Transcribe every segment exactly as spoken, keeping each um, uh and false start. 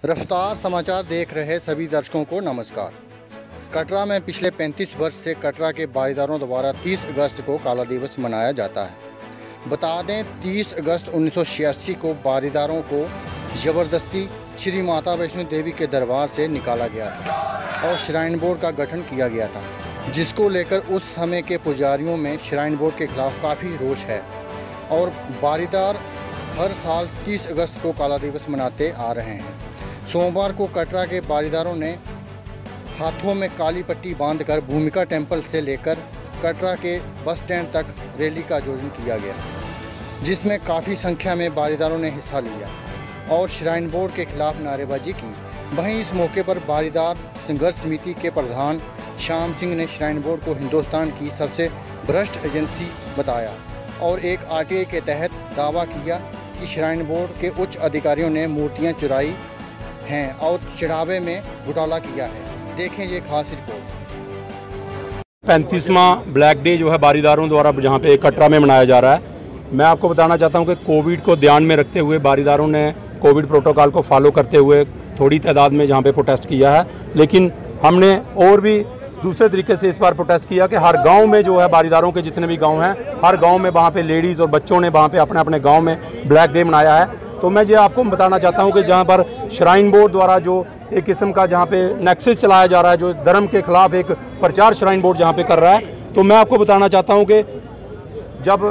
रफ्तार समाचार देख रहे सभी दर्शकों को नमस्कार। कटरा में पिछले पैंतीस वर्ष से कटरा के बारीदारों द्वारा तीस अगस्त को काला दिवस मनाया जाता है। बता दें, तीस अगस्त उन्नीस सौ छियासी को बारीदारों को ज़बरदस्ती श्री माता वैष्णो देवी के दरबार से निकाला गया था और श्राइन बोर्ड का गठन किया गया था, जिसको लेकर उस समय के पुजारियों में श्राइन बोर्ड के खिलाफ काफ़ी रोष है और बारीदार हर साल तीस अगस्त को काला दिवस मनाते आ रहे हैं। सोमवार को कटरा के बारीदारों ने हाथों में काली पट्टी बांधकर भूमिका टेम्पल से लेकर कटरा के बस स्टैंड तक रैली का आयोजन किया गया, जिसमें काफ़ी संख्या में बारीदारों ने हिस्सा लिया और श्राइन बोर्ड के खिलाफ नारेबाजी की। वहीं इस मौके पर बारीदार संघर्ष समिति के प्रधान श्याम सिंह ने श्राइन बोर्ड को हिंदुस्तान की सबसे भ्रष्ट एजेंसी बताया और एक आर टी आई के तहत दावा किया कि श्राइन बोर्ड के उच्च अधिकारियों ने मूर्तियां चुराई हैं और चढ़ावे में घोटाला किया है। देखें ये खास रिपोर्ट। पैंतीसवां ब्लैक डे जो है बारीदारों द्वारा जहां पे कटरा में मनाया जा रहा है, मैं आपको बताना चाहता हूं कि कोविड को ध्यान में रखते हुए बारीदारों ने कोविड प्रोटोकॉल को फॉलो करते हुए थोड़ी तादाद में जहां पे प्रोटेस्ट किया है, लेकिन हमने और भी दूसरे तरीके से इस बार प्रोटेस्ट किया कि हर गांव में जो है बारीदारों के जितने भी गांव हैं, हर गांव में वहां पे लेडीज़ और बच्चों ने वहां पे अपने अपने गांव में ब्लैक डे मनाया है। तो मैं ये आपको बताना चाहता हूं कि जहां पर श्राइन बोर्ड द्वारा जो एक किस्म का जहां पे नेक्सस चलाया जा रहा है, जो धर्म के खिलाफ एक प्रचार श्राइन बोर्ड जहां पे कर रहा है, तो मैं आपको बताना चाहता हूं कि जब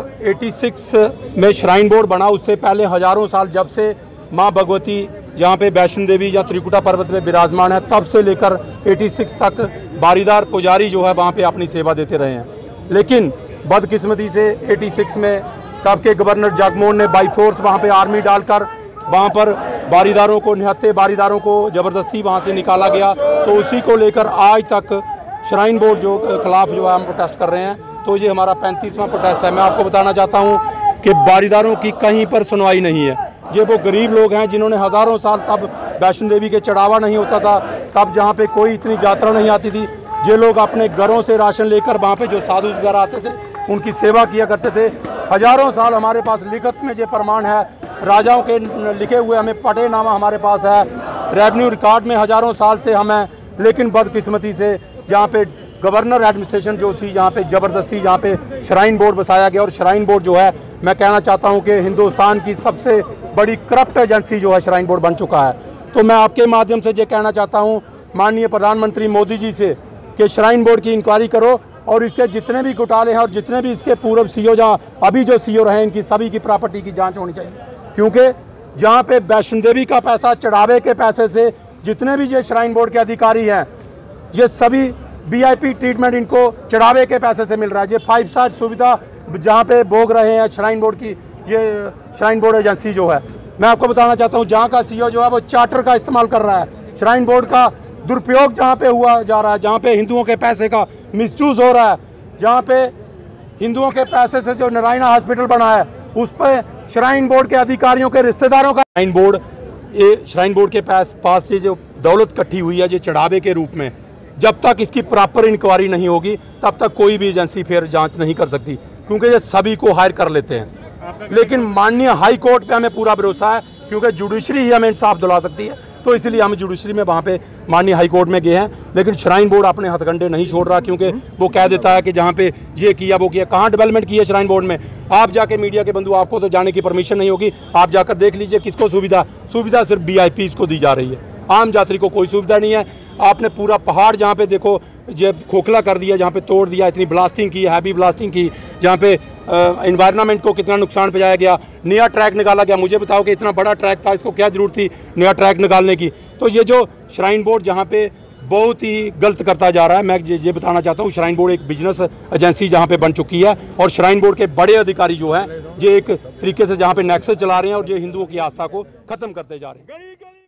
छियासी में श्राइन बोर्ड बना, उससे पहले हज़ारों साल जब से माँ भगवती जहाँ पे वैष्णो देवी या त्रिकुटा पर्वत पे विराजमान है, तब से लेकर छियासी तक बारीदार पुजारी जो है वहाँ पे अपनी सेवा देते रहे हैं। लेकिन बदकिस्मती से छियासी में तब के गवर्नर जगमोहन ने बाई फोर्स वहाँ पे आर्मी डालकर वहाँ पर बारीदारों को निहत्थे बारीदारों को ज़बरदस्ती वहाँ से निकाला गया। तो उसी को लेकर आज तक श्राइन बोर्ड जो खिलाफ जो है हम प्रोटेस्ट कर रहे हैं। तो ये हमारा पैंतीसवां प्रोटेस्ट है। मैं आपको बताना चाहता हूँ कि बारीदारों की कहीं पर सुनवाई नहीं है। ये वो गरीब लोग हैं जिन्होंने हज़ारों साल, तब वैष्णो देवी के चढ़ावा नहीं होता था, तब जहाँ पे कोई इतनी यात्रा नहीं आती थी, ये लोग अपने घरों से राशन लेकर वहाँ पे जो साधु वगैरह आते थे उनकी सेवा किया करते थे। हज़ारों साल हमारे पास लिखत में ये प्रमाण है, राजाओं के लिखे हुए हमें पटेनामा हमारे पास है, रेवेन्यू रिकॉर्ड में हज़ारों साल से हम हैं। लेकिन बदकिस्मती से जहाँ पे गवर्नर एडमिनिस्ट्रेशन जो थी, जहाँ पे ज़बरदस्ती जहाँ पे श्राइन बोर्ड बसाया गया और श्राइन बोर्ड जो है, मैं कहना चाहता हूँ कि हिंदुस्तान की सबसे बड़ी करप्ट एजेंसी जो है श्राइन बोर्ड बन चुका है। तो मैं आपके माध्यम से ये कहना चाहता हूँ माननीय प्रधानमंत्री मोदी जी से कि श्राइन बोर्ड की इंक्वायरी करो और इसके जितने भी घोटाले हैं और जितने भी इसके पूर्व सीईओ, जहाँ अभी जो सीईओ रहे, इनकी सभी की प्रॉपर्टी की जाँच होनी चाहिए। क्योंकि जहाँ पे वैष्णो देवी का पैसा, चढ़ावे के पैसे से जितने भी ये श्राइन बोर्ड के अधिकारी हैं, ये सभी वी आई पी ट्रीटमेंट इनको चढ़ावे के पैसे से मिल रहा है। ये फाइव स्टार सुविधा जहाँ पे भोग रहे हैं श्राइन बोर्ड की, ये श्राइन बोर्ड एजेंसी जो है, मैं आपको बताना चाहता हूँ जहाँ का सीईओ जो है वो चार्टर का इस्तेमाल कर रहा है। श्राइन बोर्ड का दुरुपयोग जहाँ पे हुआ जा रहा है, जहाँ पे हिंदुओं के पैसे का मिसयूज हो रहा है, जहाँ पे हिंदुओं के पैसे से जो नारायणा हॉस्पिटल बना है, उस पर श्राइन बोर्ड के अधिकारियों के रिश्तेदारों का श्राइन बोर्ड ये श्राइन बोर्ड के पास पास से जो दौलत इकट्ठी हुई है, ये चढ़ावे के रूप में, जब तक इसकी प्रॉपर इंक्वायरी नहीं होगी तब तक कोई भी एजेंसी फिर जांच नहीं कर सकती, क्योंकि ये सभी को हायर कर लेते हैं। लेकिन माननीय हाई कोर्ट पे हमें पूरा भरोसा है, क्योंकि जुडिशरी ही हमें इंसाफ दिला सकती है। तो इसलिए हम जुडिशरी में वहाँ पे माननीय हाई कोर्ट में गए हैं। लेकिन श्राइन बोर्ड अपने हथकंडे नहीं छोड़ रहा, क्योंकि वो कह देता है कि जहाँ पे ये किया वो किया। कहाँ डेवलपमेंट की है श्राइन बोर्ड में? आप जाके मीडिया के बंधु, आपको तो जाने की परमिशन नहीं होगी, आप जाकर देख लीजिए किसको सुविधा सुविधा सिर्फ वी आई पीज़ को दी जा रही है, आम यात्री को कोई सुविधा नहीं है। आपने पूरा पहाड़ जहाँ पे देखो ये खोखला कर दिया, जहाँ पे तोड़ दिया, इतनी ब्लास्टिंग की, हैवी ब्लास्टिंग की, जहाँ पे एनवायरनमेंट को कितना नुकसान पहुंचाया गया। नया ट्रैक निकाला गया। मुझे बताओ कि इतना बड़ा ट्रैक था, इसको क्या जरूरत थी नया ट्रैक निकालने की? तो ये जो श्राइन बोर्ड जहाँ पे बहुत ही गलत करता जा रहा है, मैं ये, ये बताना चाहता हूँ, श्राइन बोर्ड एक बिजनेस एजेंसी जहाँ पे बन चुकी है और श्राइन बोर्ड के बड़े अधिकारी जो हैं ये एक तरीके से जहाँ पे नेक्सस चला रहे हैं और ये हिंदुओं की आस्था को खत्म करते जा रहे हैं।